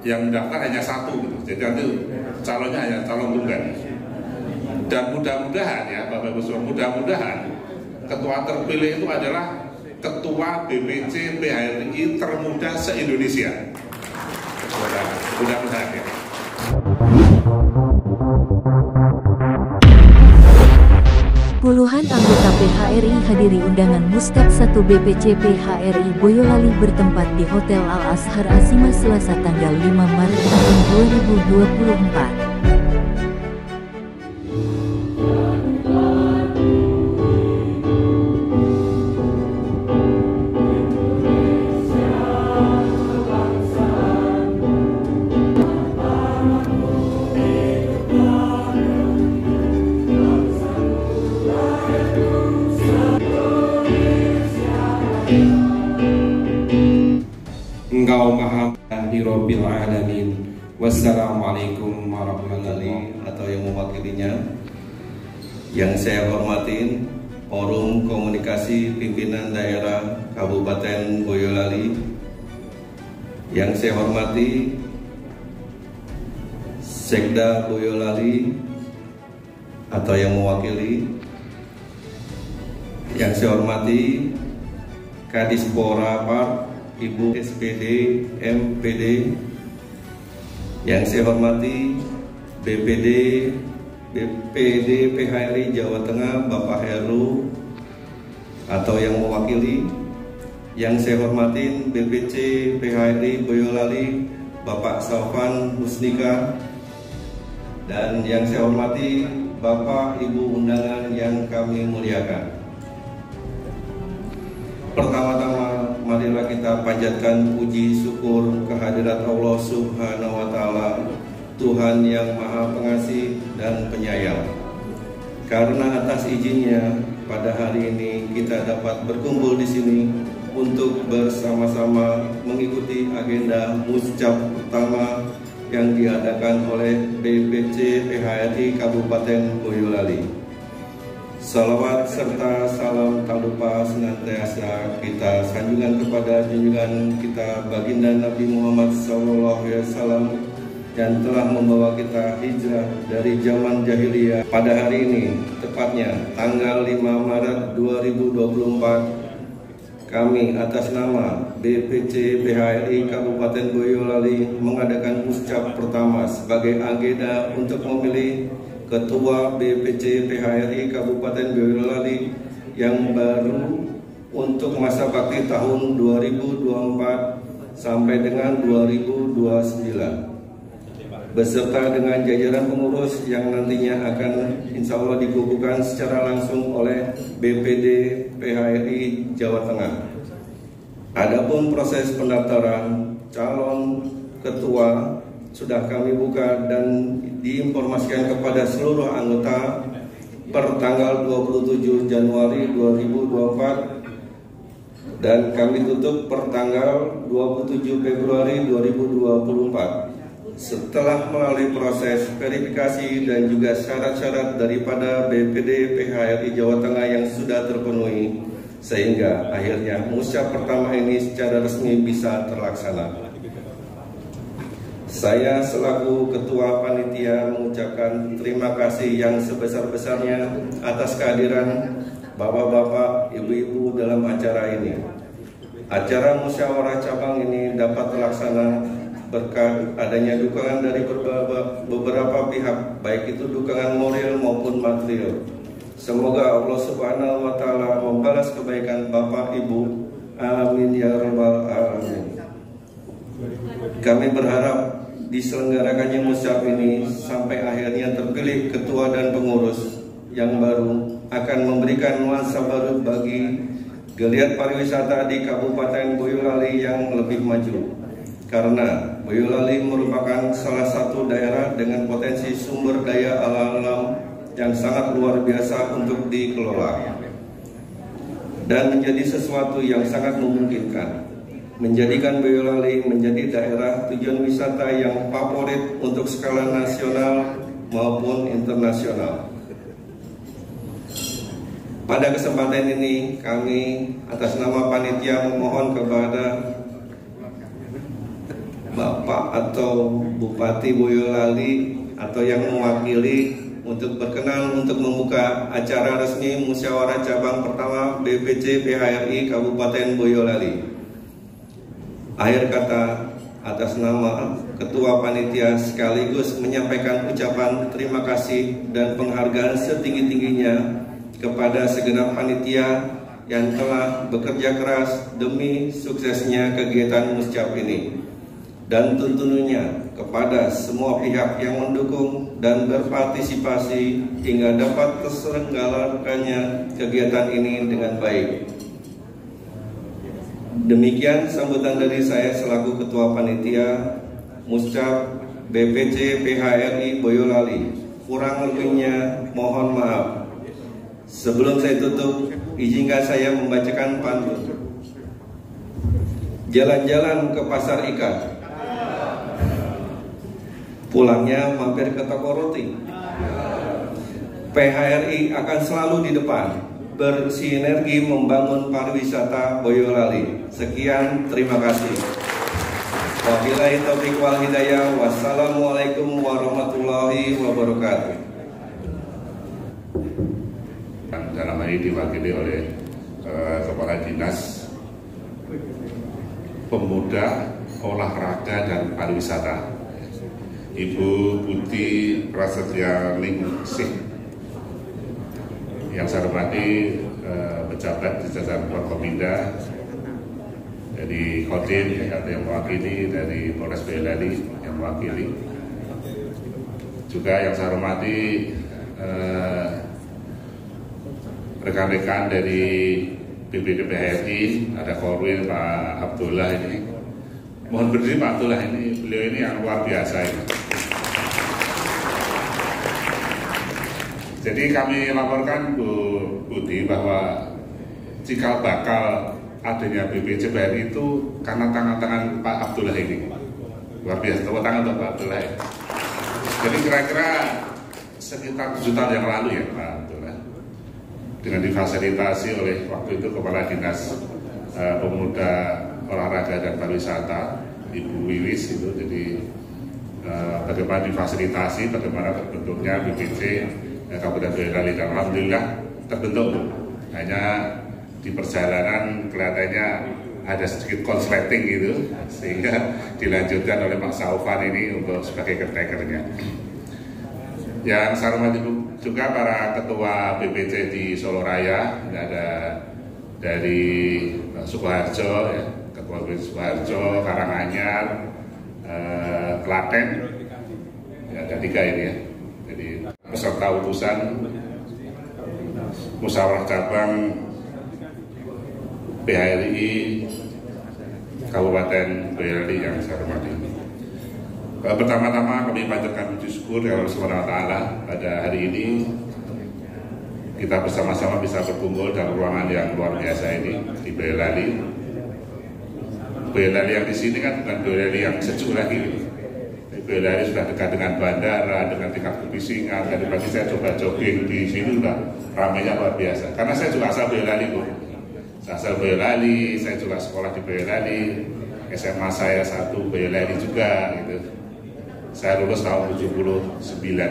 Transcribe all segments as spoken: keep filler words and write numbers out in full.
yang mendaftar hanya satu gitu. Jadi nanti calonnya hanya calon tunggal. Dan mudah-mudahan ya Bapak Ibu semua, mudah-mudahan ketua terpilih itu adalah ketua B P C P H R I termuda se-Indonesia. Mudah-mudahan ya. Puluhan anggota P H R I hadiri undangan Muskap satu B P C P H R I Boyolali bertempat di Hotel Al-Azhar Asima Selasa tanggal lima Maret tahun dua ribu dua puluh empat. Engkau maha Rabbil alamin. Wassalamualaikum warahmatullahi wabarakatuh. Atau yang mewakilinya, yang saya hormatin Forum Komunikasi Pimpinan Daerah Kabupaten Boyolali, yang saya hormati Sekda Boyolali atau yang mewakili, yang saya hormati Kadispora Par Ibu S P D, M P D, yang saya hormati B P D, B P D P H R I Jawa Tengah Bapak Heru atau yang mewakili, yang saya hormatin B P C P H R I Boyolali Bapak Salvan Husnika, dan yang saya hormati Bapak Ibu undangan yang kami muliakan. Pertama-tama marilah kita panjatkan puji syukur kehadirat Allah Subhanahu wa Ta'ala, Tuhan yang Maha Pengasih dan Penyayang. Karena atas izinnya pada hari ini kita dapat berkumpul di sini untuk bersama-sama mengikuti agenda Muskap pertama yang diadakan oleh B P C P H R I Kabupaten Boyolali. Salawat serta salam tak lupa senantiasa kita sanjungan kepada junjungan kita baginda Nabi Muhammad shallallahu alaihi wasallam yang telah membawa kita hijrah dari zaman jahiliyah. Pada hari ini, tepatnya tanggal lima Maret dua ribu dua puluh empat, kami atas nama B P C P H R I Kabupaten Boyolali mengadakan Muskap pertama sebagai agenda untuk memilih Ketua B P C P H R I Kabupaten Boyolali yang baru untuk masa bakti tahun dua ribu dua puluh empat sampai dengan dua ribu dua puluh sembilan, beserta dengan jajaran pengurus yang nantinya akan insya Allah dikukuhkan secara langsung oleh B P D P H R I Jawa Tengah. Adapun proses pendaftaran calon ketua sudah kami buka dan diinformasikan kepada seluruh anggota per tanggal dua puluh tujuh Januari dua ribu dua puluh empat dan kami tutup per tanggal dua puluh tujuh Februari dua ribu dua puluh empat. Setelah melalui proses verifikasi dan juga syarat-syarat daripada B P D P H R I Jawa Tengah yang sudah terpenuhi, sehingga akhirnya Muskap pertama ini secara resmi bisa terlaksana. Saya selaku Ketua Panitia mengucapkan terima kasih yang sebesar-besarnya atas kehadiran Bapak-Bapak, Ibu-Ibu dalam acara ini. Acara musyawarah cabang ini dapat terlaksana berkat adanya dukungan dari beberapa pihak, baik itu dukungan moral maupun material. Semoga Allah Subhanahu wa Ta'ala membalas kebaikan Bapak Ibu. Amin ya rabbal alamin. Kami berharap diselenggarakannya Muskap ini sampai akhirnya terpilih ketua dan pengurus yang baru akan memberikan nuansa baru bagi geliat pariwisata di Kabupaten Boyolali yang lebih maju. Karena Boyolali merupakan salah satu daerah dengan potensi sumber daya alam yang sangat luar biasa untuk dikelola dan menjadi sesuatu yang sangat memungkinkan, menjadikan Boyolali menjadi daerah tujuan wisata yang favorit untuk skala nasional maupun internasional. Pada kesempatan ini kami atas nama panitia memohon kepada Bapak atau Bupati Boyolali atau yang mewakili untuk berkenan untuk membuka acara resmi musyawarah cabang pertama B P C P H R I Kabupaten Boyolali. Akhir kata, atas nama Ketua Panitia sekaligus menyampaikan ucapan terima kasih dan penghargaan setinggi-tingginya kepada segenap panitia yang telah bekerja keras demi suksesnya kegiatan muscap ini. Dan tentunya kepada semua pihak yang mendukung dan berpartisipasi hingga dapat terselenggarakannya kegiatan ini dengan baik. Demikian sambutan dari saya selaku Ketua Panitia Muscap B P C P H R I Boyolali. Kurang lebihnya mohon maaf. Sebelum saya tutup, izinkan saya membacakan pantun. Jalan-jalan ke pasar ikan, pulangnya mampir ke toko roti. P H R I akan selalu di depan, bersinergi membangun pariwisata Boyolali. Sekian, terima kasih. Wabillahi taufiq wal hidayah. Wassalamualaikum warahmatullahi wabarakatuh. Dalam hal ini diwakili oleh uh, Kepala Dinas Pemuda, Olahraga dan Pariwisata, Ibu Putih Prasetya Ningsih. Yang saya hormati uh, pejabat di jajaran Forkominda, dari Kodim yang mewakili, dari Polres Boyolali yang mewakili, juga yang saya hormati uh, rekan-rekan dari B P C P H R I, ada Korwil Pak Abdullah ini. Mohon berdiri Pak Abdullah ini, beliau ini yang luar biasa ini. Jadi kami laporkan Bu Budi bahwa cikal bakal adanya B P C P H R I itu karena tangan-tangan Pak Abdullah ini. Luar biasa, tepuk tangan untuk Pak Abdullah ya. Jadi kira-kira sekitar tujuh tahun yang lalu ya Pak Abdullah, dengan difasilitasi oleh waktu itu Kepala Dinas uh, Pemuda, Olahraga dan Pariwisata Ibu Wiwis itu, jadi uh, bagaimana difasilitasi, bagaimana terbentuknya B P C uh, Kabupaten Boyolali, dan alhamdulillah terbentuk. Hanya di perjalanan kelihatannya ada sedikit konsleting gitu, sehingga dilanjutkan oleh Pak Saufan ini untuk sebagai caretakernya. Yang saya hormati juga para ketua B P C di Solo Raya, ada dari Sukoharjo, ya, Ketua B P C Sukoharjo, Karanganyar, eh, Klaten, ya, ada tiga ini ya. Jadi peserta utusan musyawarah cabang P H R I Kabupaten Boyolali yang saya hormati. Pertama-tama kami panjatkan puji syukur kepada Allah Subhanahu wa Ta'ala pada hari ini kita bersama-sama bisa berkumpul dalam ruangan yang luar biasa ini di Boyolali. Boyolali yang di sini kan bukan Boyolali yang sejuk lagi. Boyolali sudah dekat dengan bandara, dengan tingkat kebisingan. Tadi pagi saya coba jogging di sini udah ramainya luar biasa. Karena saya juga asal Boyolali, Bu. Saya asal Boyolali, saya juga sekolah di Boyolali. S M A saya satu Boyolali juga gitu. Saya lulus tahun tujuh puluh sembilan.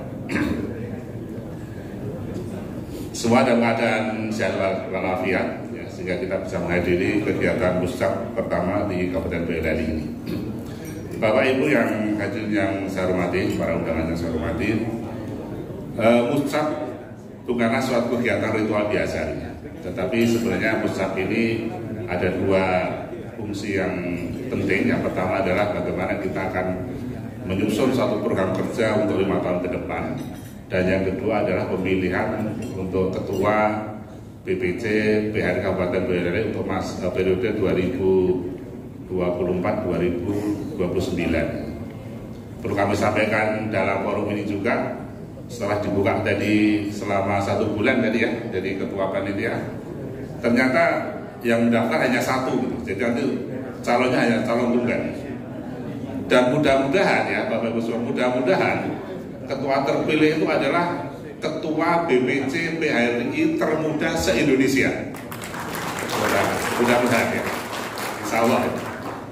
Semua dalam keadaan sehat walafiat, ya, sehingga kita bisa menghadiri kegiatan muscap pertama di Kabupaten Boyolali ini. Bapak Ibu yang hadir yang saya hormati, para undangan yang saya hormati, uh, muscap bukanlah suatu kegiatan ritual biasa, tetapi sebenarnya muscap ini ada dua fungsi yang penting. Yang pertama adalah bagaimana kita akan menyusun satu program kerja untuk lima tahun ke depan, dan yang kedua adalah pemilihan untuk ketua B P C P H R I Kabupaten Boyolali untuk mas, periode dua ribu dua puluh empat sampai dua ribu dua puluh sembilan. Perlu kami sampaikan dalam forum ini juga, setelah dibuka tadi selama satu bulan tadi ya, jadi ketua panitia, ternyata yang mendaftar hanya satu gitu. Jadi nanti calonnya hanya calon tunggal. Dan mudah-mudahan ya Bapak Ibu semua, mudah-mudahan ketua terpilih itu adalah ketua B P C P H R I termuda se-Indonesia. Mudah-mudahan ya, insya Allah ya. Karena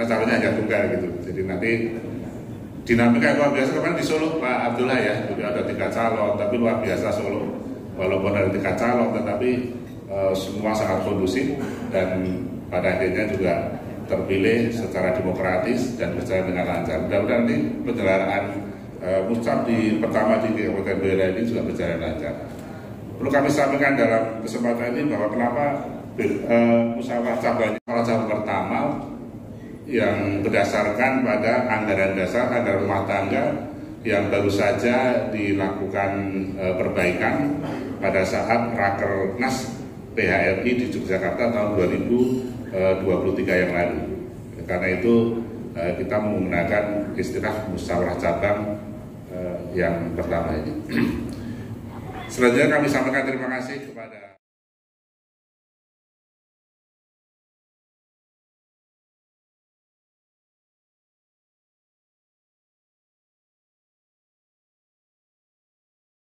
karena calonnya hanya tunggal gitu. Jadi nanti dinamika yang luar biasa. Kemarin di Solo Pak Abdullah ya, jadi ada tiga calon, tapi luar biasa Solo. Walaupun ada tiga calon, tetapi e, semua sangat kondusif dan pada akhirnya juga terpilih secara demokratis dan berjalan dengan lancar. Mudah-mudahan nanti penyelenggaraan e, muscap di pertama di Kabupaten Boyolali ini juga berjalan lancar. Perlu kami sampaikan dalam kesempatan ini bahwa kenapa e, musyawarah cabang cabang pertama yang berdasarkan pada anggaran dasar, anggaran rumah tangga yang baru saja dilakukan e, perbaikan pada saat Rakernas P H R I di Yogyakarta tahun dua ribu dua puluh tiga yang lalu. Karena itu e, kita menggunakan istilah musyawarah cabang e, yang pertama ini. Selanjutnya kami sampaikan terima kasih kepada